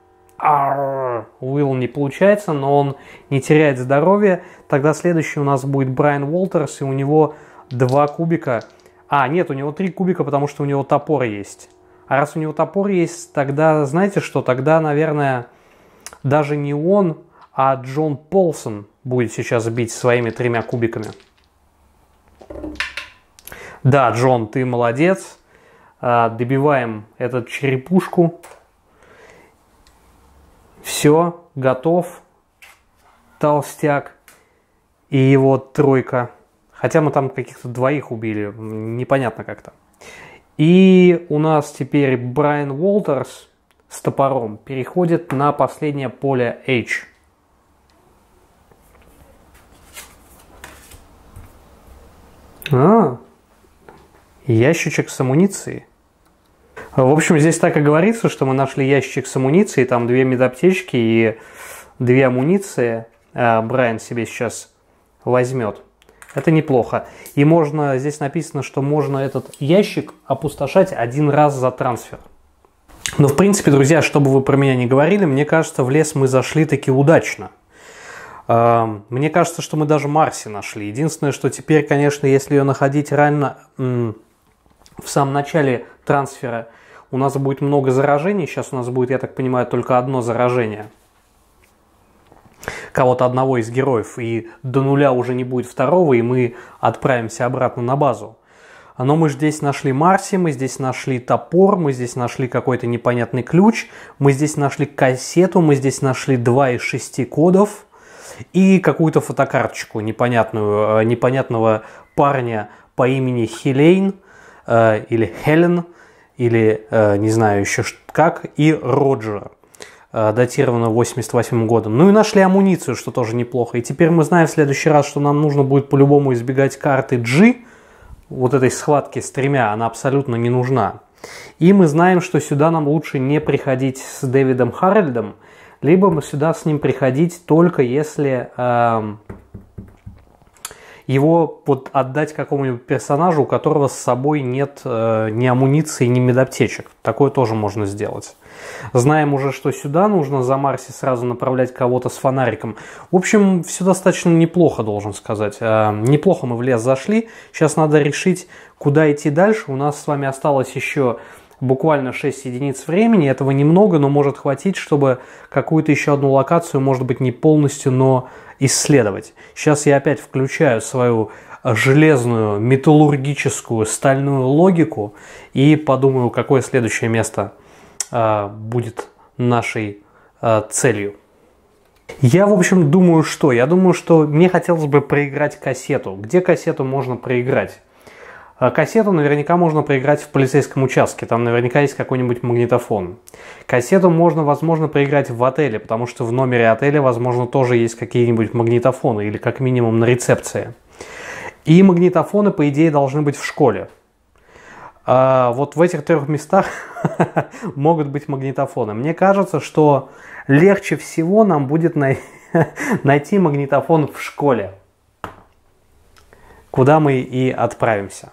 Уилл не получается, но он не теряет здоровье. Тогда следующий у нас будет Брайан Уолтерс, и у него два кубика. А, нет, у него три кубика, потому что у него топор есть. А раз у него топор есть, тогда, знаете что, тогда, наверное, даже не он, а Джон Полсон будет сейчас бить своими тремя кубиками. Да, Джон, ты молодец. Добиваем эту черепушку. Все, готов. Толстяк и его тройка. Хотя мы там каких-то двоих убили. Непонятно как-то. И у нас теперь Брайан Уолтерс с топором переходит на последнее поле H. А, ящичек с амуницией. В общем, здесь так и говорится, что мы нашли ящичек с амуницией, там две медаптечки и две амуниции. А Брайан себе сейчас возьмет. Это неплохо. И можно, здесь написано, что можно этот ящик опустошать один раз за трансфер. Но в принципе, друзья, что бы вы про меня не говорили, мне кажется, в лес мы зашли таки удачно. Мне кажется, что мы даже Марси нашли. Единственное, что теперь, конечно, если ее находить реально в самом начале трансфера у нас будет много заражений. Сейчас у нас будет, я так понимаю, только одно заражение кого-то одного из героев, и до нуля уже не будет второго, и мы отправимся обратно на базу. Но мы здесь нашли Марси, мы здесь нашли топор, мы здесь нашли какой-то непонятный ключ, мы здесь нашли кассету, мы здесь нашли два из шести кодов и какую-то фотокарточку непонятную, непонятного парня по имени Хелейн, э, или Хелен, или э, не знаю еще как, и Роджер, э, датировано восемьдесят восьмым годом. Ну и нашли амуницию, что тоже неплохо. И теперь мы знаем в следующий раз, что нам нужно будет по-любому избегать карты G, вот этой схватки с тремя, она абсолютно не нужна. И мы знаем, что сюда нам лучше не приходить с Дэвидом Харальдом, либо мы сюда с ним приходить только если э, его вот отдать какому-нибудь персонажу, у которого с собой нет э, ни амуниции, ни медаптечек. Такое тоже можно сделать. Знаем уже, что сюда нужно за Марси сразу направлять кого-то с фонариком. В общем, все достаточно неплохо, должен сказать. Э, неплохо мы в лес зашли. Сейчас надо решить, куда идти дальше. У нас с вами осталось еще буквально шесть единиц времени. Этого немного, но может хватить, чтобы какую-то еще одну локацию, может быть, не полностью, но исследовать. Сейчас я опять включаю свою железную, металлургическую, стальную логику и подумаю, какое следующее место э, будет нашей э, целью. Я, в общем, думаю, что? Я думаю, что мне хотелось бы проиграть кассету. Где кассету можно проиграть? Кассету наверняка можно проиграть в полицейском участке, там наверняка есть какой-нибудь магнитофон. Кассету можно, возможно, проиграть в отеле, потому что в номере отеля, возможно, тоже есть какие-нибудь магнитофоны, или как минимум на рецепции. И магнитофоны, по идее, должны быть в школе. А вот в этих трех местах могут быть магнитофоны. Мне кажется, что легче всего нам будет най- найти магнитофон в школе, куда мы и отправимся.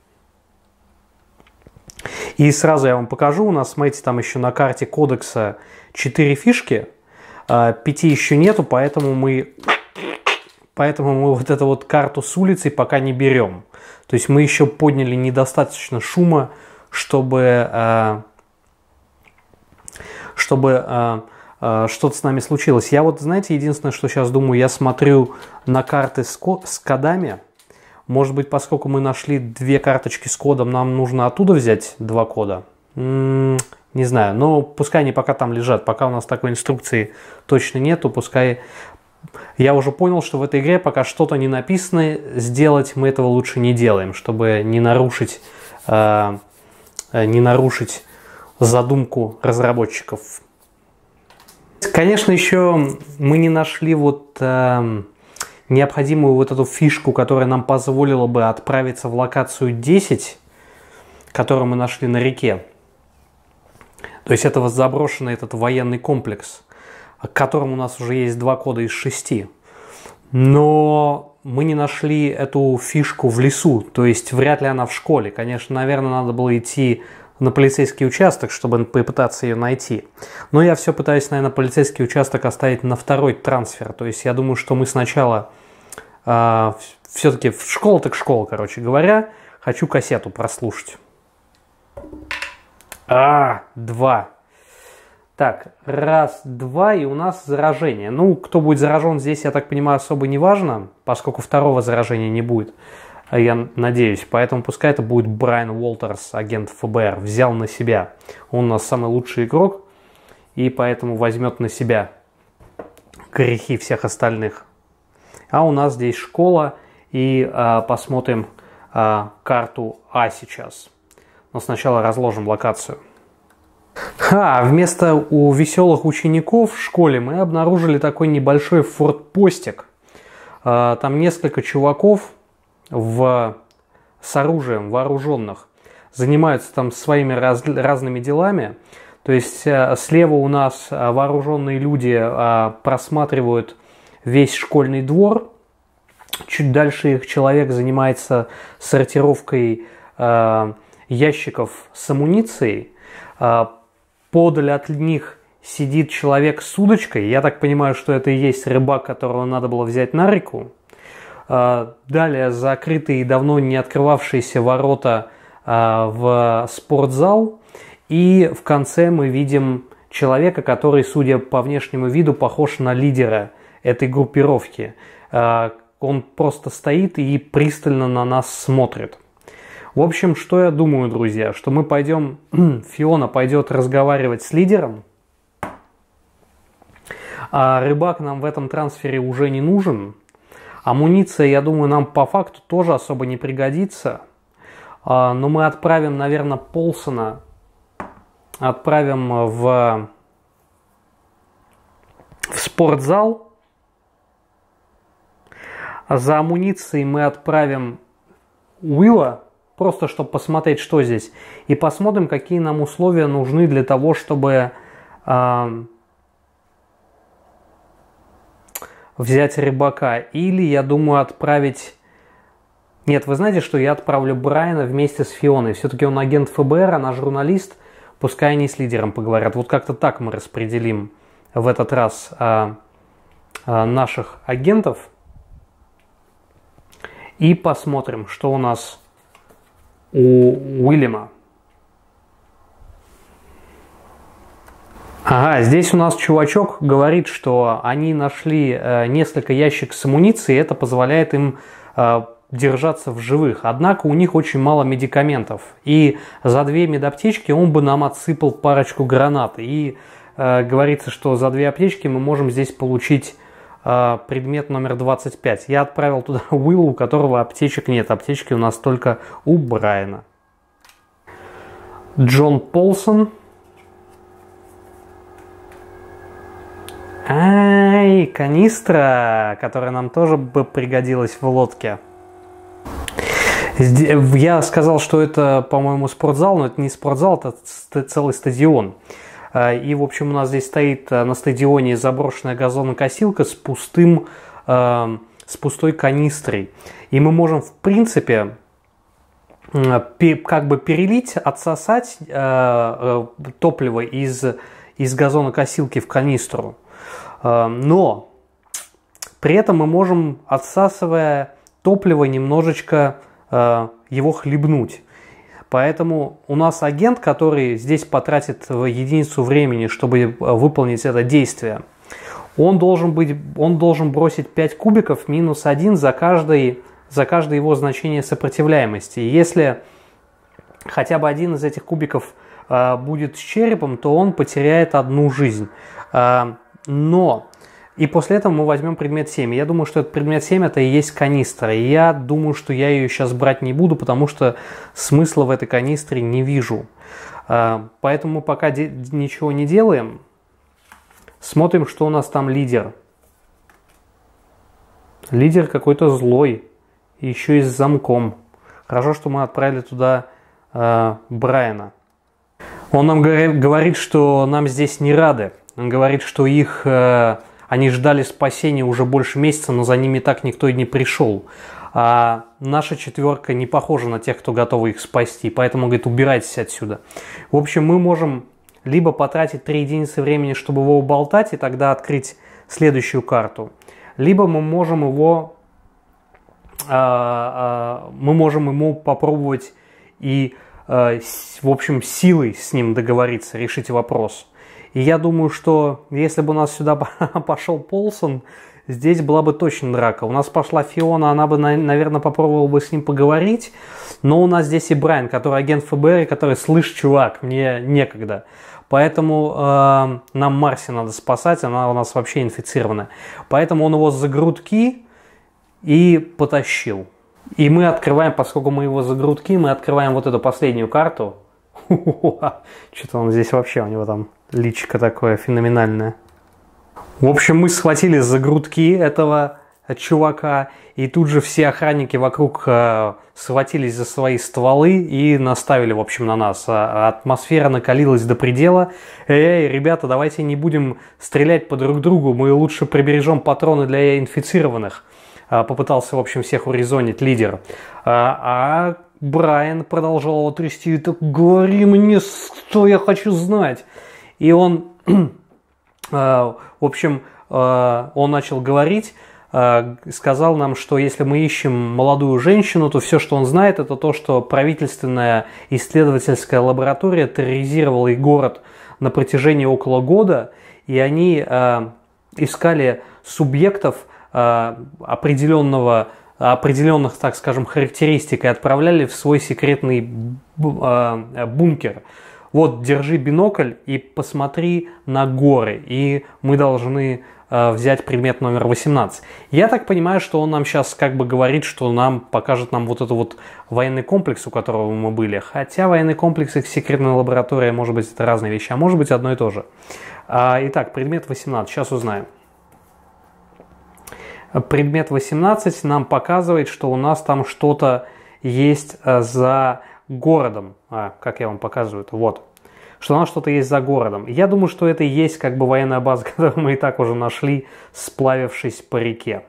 И сразу я вам покажу, у нас, смотрите, там еще на карте кодекса четыре фишки, пяти еще нету, поэтому мы, поэтому мы вот эту вот карту с улицей пока не берем. То есть мы еще подняли недостаточно шума, чтобы, чтобы что-то с нами случилось. Я вот, знаете, единственное, что сейчас думаю, я смотрю на карты с, с кодами. Может быть, поскольку мы нашли две карточки с кодом, нам нужно оттуда взять два кода? М-м, не знаю, но пускай они пока там лежат. Пока у нас такой инструкции точно нету, пускай... Я уже понял, что в этой игре пока что-то не написано, сделать мы этого лучше не делаем, чтобы не нарушить, э, не нарушить задумку разработчиков. Конечно, еще мы не нашли вот... Э, необходимую вот эту фишку, которая нам позволила бы отправиться в локацию десять, которую мы нашли на реке. То есть это вот заброшенный этот военный комплекс, к которому у нас уже есть два кода из шести. Но мы не нашли эту фишку в лесу, то есть вряд ли она в школе. Конечно, наверное, надо было идти на полицейский участок, чтобы попытаться ее найти. Но я все пытаюсь, наверное, полицейский участок оставить на второй трансфер. То есть я думаю, что мы сначала э, все-таки в школу так школа, короче говоря, хочу кассету прослушать. А, два. Так, раз, два, и у нас заражение. Ну, кто будет заражен здесь, я так понимаю, особо не важно, поскольку второго заражения не будет. Я надеюсь, поэтому пускай это будет Брайан Уолтерс, агент эф бэ эр, взял на себя. Он у нас самый лучший игрок, и поэтому возьмет на себя грехи всех остальных. А у нас здесь школа, и а, посмотрим а, карту А сейчас. Но сначала разложим локацию. Ха, вместо у веселых учеников в школе мы обнаружили такой небольшой фортпостик. А, там несколько чуваков в, с оружием, вооруженных, занимаются там своими раз, разными делами. То есть слева у нас вооруженные люди просматривают весь школьный двор. Чуть дальше их человек занимается сортировкой ящиков с амуницией. Подаль от них сидит человек с удочкой. Я так понимаю, что это и есть рыбак, которого надо было взять на реку. Далее закрытые и давно не открывавшиеся ворота в спортзал, и в конце мы видим человека, который, судя по внешнему виду, похож на лидера этой группировки. Он просто стоит и пристально на нас смотрит. В общем, что я думаю, друзья, что мы пойдем, Фиона пойдет разговаривать с лидером, а рыбак нам в этом трансфере уже не нужен. Амуниция, я думаю, нам по факту тоже особо не пригодится. Но мы отправим, наверное, Полсона, отправим в, в спортзал. За амуницией мы отправим Уилла, просто чтобы посмотреть, что здесь. И посмотрим, какие нам условия нужны для того, чтобы э, взять рыбака. Или, я думаю, отправить... Нет, вы знаете, что я отправлю Брайана вместе с Фионой. Все-таки он агент эф бэ эр, она журналист. Пускай они с лидером поговорят. Вот как-то так мы распределим в этот раз э, э, наших агентов. И посмотрим, что у нас у Уильяма. Ага, здесь у нас чувачок говорит, что они нашли э, несколько ящиков с амуницией, и это позволяет им э, держаться в живых. Однако у них очень мало медикаментов. И за две медаптечки он бы нам отсыпал парочку гранат. И э, говорится, что за две аптечки мы можем здесь получить э, предмет номер двадцать пять. Я отправил туда Уилла, у которого аптечек нет. Аптечки у нас только у Брайана. Джон Полсон. Ай, канистра, которая нам тоже бы пригодилась в лодке. Я сказал, что это, по-моему, спортзал, но это не спортзал, это целый стадион. И, в общем, у нас здесь стоит на стадионе заброшенная газонокосилка с пустым, с пустой канистрой. И мы можем, в принципе, как бы перелить, отсосать топливо из, из газонокосилки в канистру. Но при этом мы можем, отсасывая топливо, немножечко его хлебнуть. Поэтому у нас агент, который здесь потратит единицу времени, чтобы выполнить это действие, он должен, быть, он должен бросить пять кубиков минус один за, каждый, за каждое его значение сопротивляемости. И если хотя бы один из этих кубиков э, будет с черепом, то он потеряет одну жизнь. Э, но... И после этого мы возьмем предмет семь. Я думаю, что этот предмет семь это и есть канистра. И я думаю, что я ее сейчас брать не буду, потому что смысла в этой канистре не вижу. Поэтому пока ничего не делаем. Смотрим, что у нас там лидер. Лидер какой-то злой. Еще и с замком. Хорошо, что мы отправили туда э, Брайана. Он нам говорит, что нам здесь не рады. Он говорит, что их... Э, Они ждали спасения уже больше месяца, но за ними так никто и не пришел. А наша четверка не похожа на тех, кто готов их спасти, поэтому, говорит, убирайтесь отсюда. В общем, мы можем либо потратить три единицы времени, чтобы его уболтать, и тогда открыть следующую карту, либо мы можем его, мы можем ему попробовать и, в общем, силой с ним договориться, решить вопрос. И я думаю, что если бы у нас сюда пошел Полсон, здесь была бы точно драка. У нас пошла Фиона, она бы, наверное, попробовала бы с ним поговорить. Но у нас здесь и Брайан, который агент эф бэ эр, который, слышь, чувак, мне некогда. Поэтому э, нам Марси надо спасать, она у нас вообще инфицирована. Поэтому он его за грудки и потащил. И мы открываем, поскольку мы его за грудки, мы открываем вот эту последнюю карту. Что-то он здесь вообще, у него там личико такое феноменальное. В общем, мы схватили за грудки этого чувака, и тут же все охранники вокруг э, схватились за свои стволы и наставили, в общем, на нас. А атмосфера накалилась до предела. Эй, ребята, давайте не будем стрелять по друг другу, мы лучше прибережем патроны для инфицированных. Э, попытался, в общем, всех урезонить лидер. А, а Брайан продолжал его трясти, так говори мне, что я хочу знать. И он, э, в общем, э, он начал говорить, э, сказал нам, что если мы ищем молодую женщину, то все, что он знает, это то, что правительственная исследовательская лаборатория терроризировала их город на протяжении около года, и они э, искали субъектов э, определенного, определенных, так скажем, характеристик и отправляли в свой секретный э, бункер. Вот, держи бинокль и посмотри на горы, и мы должны э, взять предмет номер восемнадцать. Я так понимаю, что он нам сейчас как бы говорит, что нам покажет нам вот этот вот военный комплекс, у которого мы были. Хотя военный комплекс и секретная лаборатория, может быть, это разные вещи, а может быть, одно и то же. А, итак, предмет восемнадцать, сейчас узнаем. Предмет восемнадцать нам показывает, что у нас там что-то есть за городом. А, как я вам показываю это? Вот. Что у нас что-то есть за городом. Я думаю, что это и есть как бы военная база, которую мы и так уже нашли, сплавившись по реке.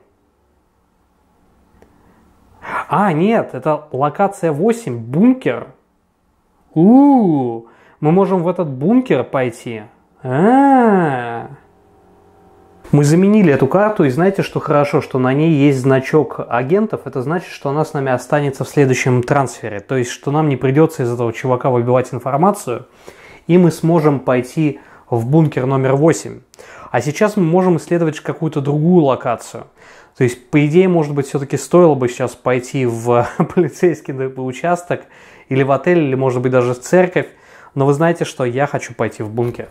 А, нет, это локация восемь, бункер. У-у-у, мы можем в этот бункер пойти. А-а-а. Мы заменили эту карту, и знаете, что хорошо, что на ней есть значок агентов. Это значит, что она с нами останется в следующем трансфере. То есть, что нам не придется из этого чувака выбивать информацию, и мы сможем пойти в бункер номер восемь. А сейчас мы можем исследовать какую-то другую локацию. То есть, по идее, может быть, все-таки стоило бы сейчас пойти в полицейский участок, или в отель, или, может быть, даже в церковь. Но вы знаете, что я хочу пойти в бункер.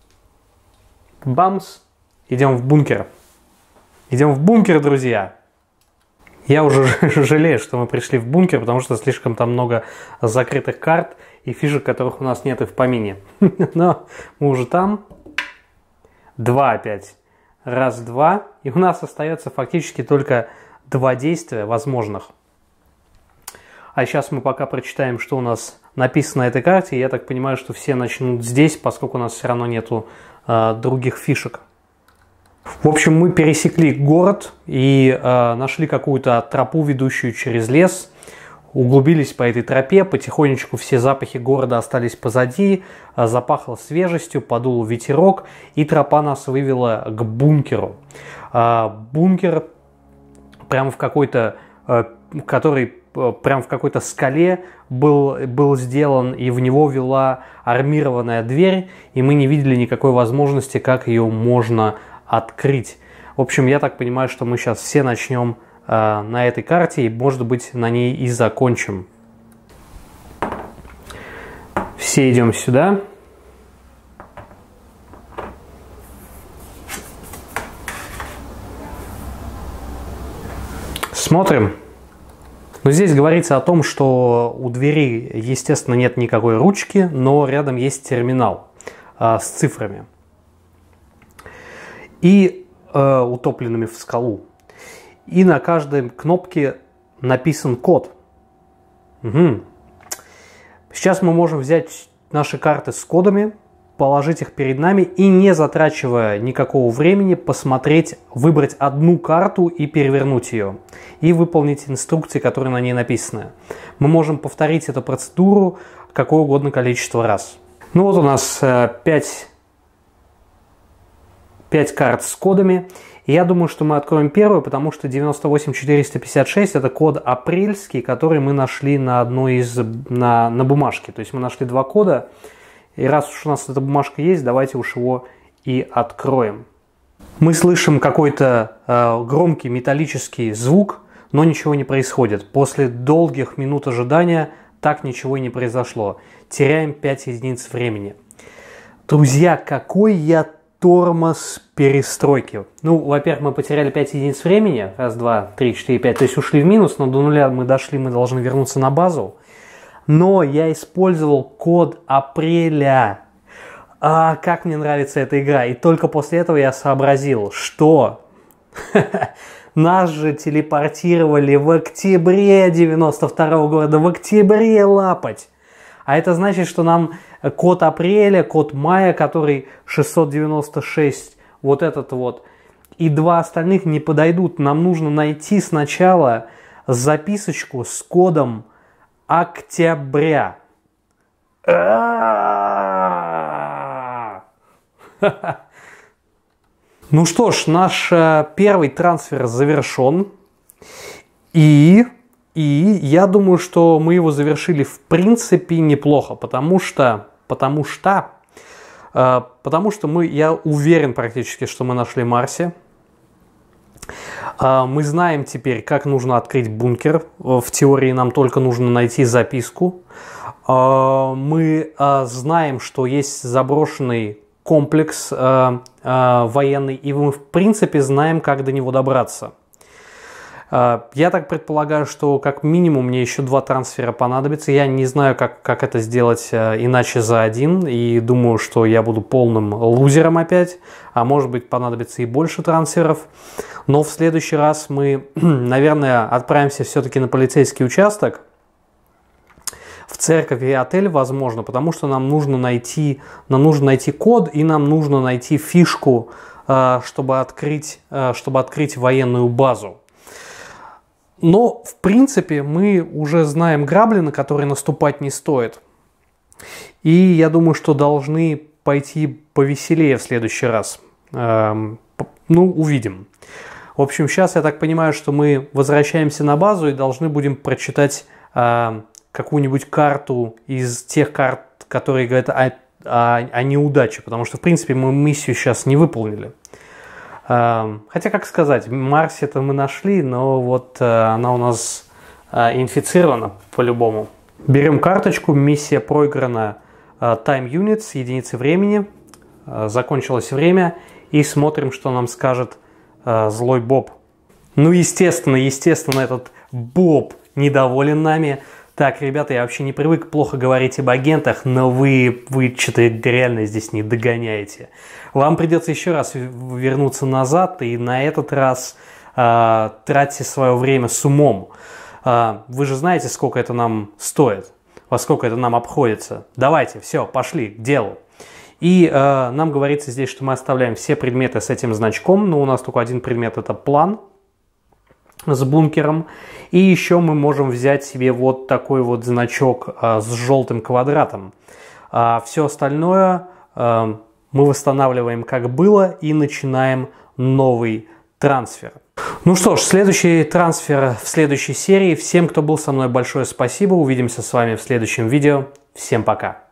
Бамс! Идем в бункер. Идем в бункер, друзья. Я уже жалею, что мы пришли в бункер, потому что слишком там много закрытых карт и фишек, которых у нас нет и в помине. Но мы уже там. Два опять. Раз, два. И у нас остается фактически только два действия возможных. А сейчас мы пока прочитаем, что у нас написано на этой карте. Я так понимаю, что все начнут здесь, поскольку у нас все равно нету э, других фишек. В общем, мы пересекли город и э, нашли какую-то тропу, ведущую через лес, углубились по этой тропе, потихонечку все запахи города остались позади, э, запахло свежестью, подул ветерок, и тропа нас вывела к бункеру. Э, бункер прямо в какой-то, э, который э, прямо в какой-то скале был, был сделан, и в него вела армированная дверь, и мы не видели никакой возможности, как ее можно открыть. В общем, я так понимаю, что мы сейчас все начнем э, на этой карте и, может быть, на ней и закончим. Все идем сюда. Смотрим. Но здесь говорится о том, что у двери, естественно, нет никакой ручки, но рядом есть терминал э, с цифрами. И э, утопленными в скалу. И на каждой кнопке написан код. Угу. Сейчас мы можем взять наши карты с кодами, положить их перед нами и, не затрачивая никакого времени, посмотреть, выбрать одну карту и перевернуть ее. И выполнить инструкции, которые на ней написаны. Мы можем повторить эту процедуру какое угодно количество раз. Ну вот у нас э, пять... пять карт с кодами. И я думаю, что мы откроем первую, потому что девяносто восемь четыреста пятьдесят шесть это код апрельский, который мы нашли на одной из на, на бумажке. То есть мы нашли два кода. И раз уж у нас эта бумажка есть, давайте уж его и откроем. Мы слышим какой-то э, громкий металлический звук, но ничего не происходит. После долгих минут ожидания так ничего и не произошло. Теряем пять единиц времени. Друзья, какой я тормоз перестройки. Ну, во-первых, мы потеряли пять единиц времени. Раз, два, три, четыре, пять. То есть ушли в минус, но до нуля мы дошли, мы должны вернуться на базу. Но я использовал код апреля. А, как мне нравится эта игра. И только после этого я сообразил, что нас же телепортировали в октябре девяносто второго года. В октябре лапать. А это значит, что нам код апреля, код мая, который шестьсот девяносто шесть, вот этот вот, и два остальных не подойдут. Нам нужно найти сначала записочку с кодом октября. Ну что ж, наш э, первый трансфер завершен. И, и я думаю, что мы его завершили в принципе неплохо, потому что, потому что, э, потому что мы, я уверен практически, что мы нашли Марси. Э, мы знаем теперь, как нужно открыть бункер. В теории нам только нужно найти записку. Э, мы э, знаем, что есть заброшенный комплекс э, э, военный, и мы в принципе знаем, как до него добраться. Я так предполагаю, что как минимум мне еще два трансфера понадобится. Я не знаю, как, как это сделать иначе за один. И думаю, что я буду полным лузером опять. А может быть, понадобится и больше трансферов. Но в следующий раз мы, наверное, отправимся все-таки на полицейский участок. В церковь и отель, возможно. Потому что нам нужно найти, нам нужно найти код и нам нужно найти фишку, чтобы открыть, чтобы открыть военную базу. Но, в принципе, мы уже знаем грабли, на которые наступать не стоит. И я думаю, что должны пойти повеселее в следующий раз. Эм, ну, увидим. В общем, сейчас я так понимаю, что мы возвращаемся на базу и должны будем прочитать э, какую-нибудь карту из тех карт, которые говорят о, о, о неудаче. Потому что, в принципе, мы миссию сейчас не выполнили. Хотя, как сказать, Марси-то мы нашли, но вот она у нас инфицирована по-любому. Берем карточку, миссия проиграна, time units, единицы времени, закончилось время, и смотрим, что нам скажет злой Боб. Ну, естественно, естественно, этот Боб недоволен нами. Так, ребята, я вообще не привык плохо говорить об агентах, но вы, вы что-то реально здесь не догоняете. Вам придется еще раз вернуться назад и на этот раз э, тратьте свое время с умом. Э, вы же знаете, сколько это нам стоит, во сколько это нам обходится. Давайте, все, пошли к делу. И э, нам говорится здесь, что мы оставляем все предметы с этим значком, но у нас только один предмет – это план с бункером. И еще мы можем взять себе вот такой вот значок а, с желтым квадратом. А все остальное а, мы восстанавливаем как было и начинаем новый трансфер. Ну что ж, следующий трансфер в следующей серии. Всем, кто был со мной, большое спасибо. Увидимся с вами в следующем видео. Всем пока.